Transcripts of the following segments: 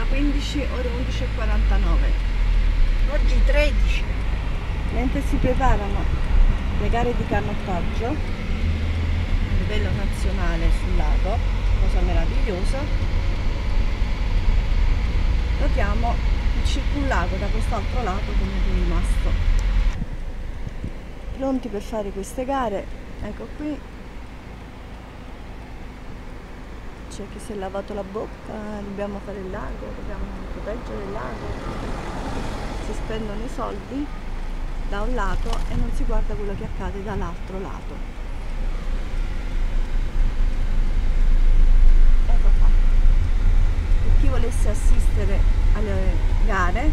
15, ore 11:49. Oggi 13. Mentre si preparano le gare di canottaggio a livello nazionale sul lago, cosa meravigliosa, notiamo il circulago da quest'altro lato come è rimasto. Pronti per fare queste gare, ecco qui c'è chi si è lavato la bocca, dobbiamo fare il lago, dobbiamo proteggere il lago, si spendono i soldi da un lato e non si guarda quello che accade dall'altro lato. Ecco qua. Per chi volesse assistere alle gare,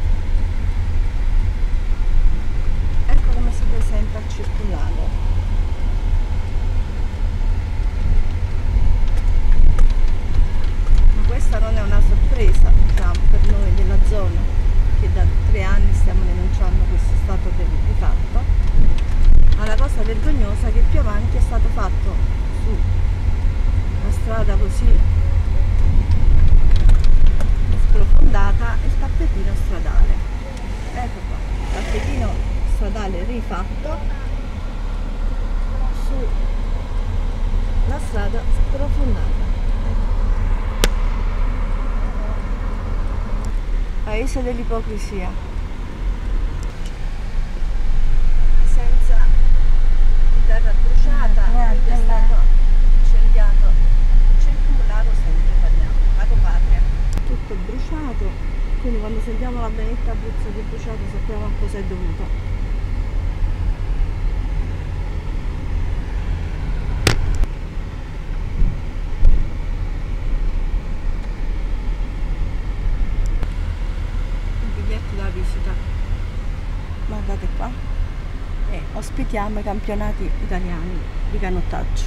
ecco come si presenta il circulago. Ma questa non è una sorpresa, diciamo, per noi della zona, che da 3 anni stiamo denunciando questo stato di fatto, ma la cosa vergognosa è che più avanti è stato fatto su una strada così sprofondata il tappetino stradale. Ecco qua, il tappetino stradale rifatto sulla strada sprofondata. Paese dell'ipocrisia, senza terra bruciata, è stato incendiato il circulago, sempre parliamo, lago Patria, tutto bruciato, quindi quando sentiamo la benetta puzza di bruciato sappiamo a cosa è dovuto. Da visita, guardate qua, e ospitiamo i campionati italiani di canottaggio.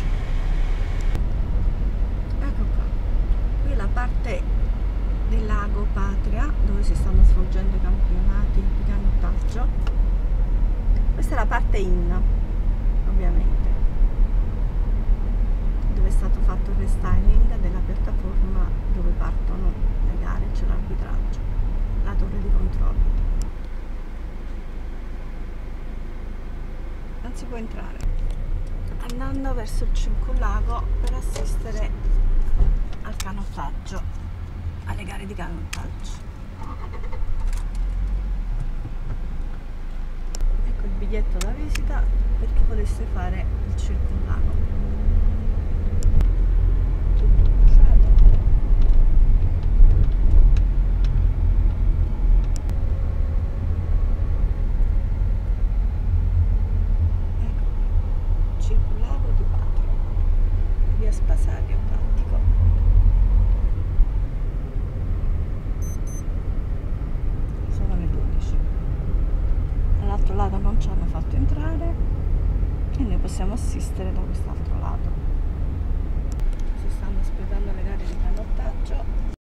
Ecco qua, qui è la parte del lago Patria dove si stanno svolgendo i campionati di canottaggio. Questa è la parte in, ovviamente, dove è stato fatto il restyling della piattaforma dove partono le gare, c'è l'arbitraggio, la torre di controllo. Non si può entrare, andando verso il circulago per assistere al canottaggio, alle gare di canottaggio. Ecco il biglietto da visita per chi volesse fare il circulago. Tutto bruciato. Circulago di Patria, via Spasario Atlantico. Sono le 12. Dall'altro lato non ci hanno fatto entrare e noi possiamo assistere da quest'altro lato. Si stanno espletando le gare di canottaggio.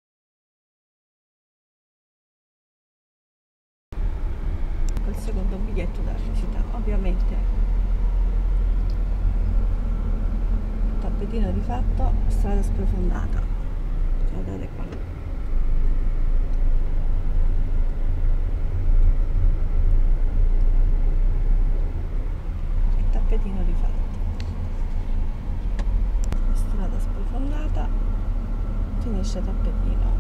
Col secondo biglietto da visita, ovviamente. Tappetino rifatto, strada sprofondata, guardate qua. Il tappetino rifatto, strada sprofondata, finisce tappetino.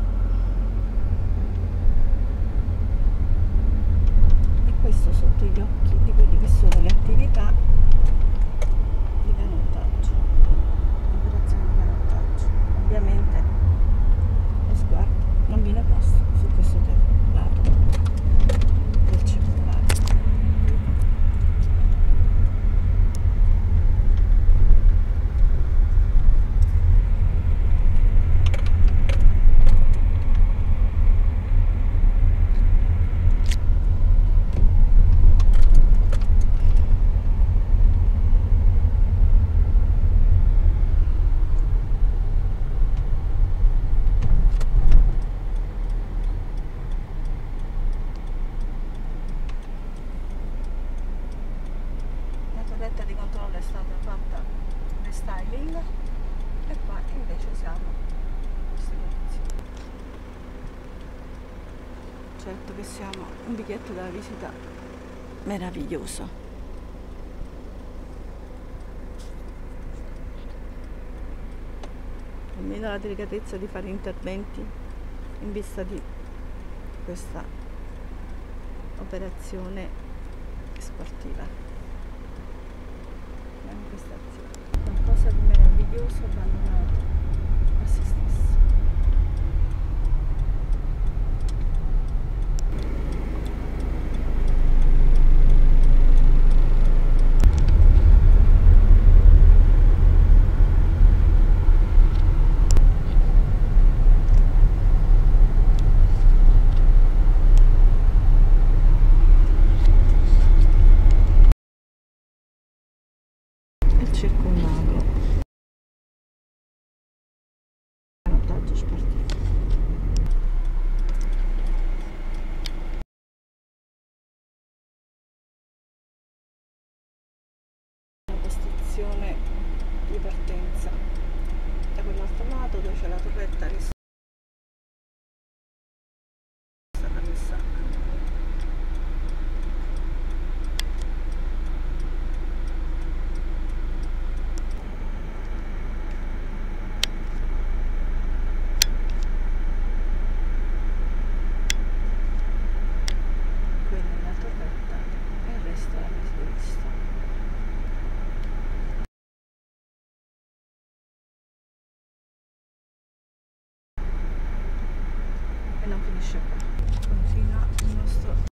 E questo sotto gli occhi di quelli che sono le attività di canottaggio. Ovviamente lo sguardo non viene posto su questo lato del circolago. certo che siamo un biglietto della visita meraviglioso. Almeno la delicatezza di fare interventi in vista di questa operazione sportiva. Manifestazione. Qualcosa di meraviglioso abbandonato a se stesso. Circondario. Canottaggio sportivo. La postazione di partenza da quell'altro lato dove c'è la torretta che è stata messa. E non finisce qua, continua il nostro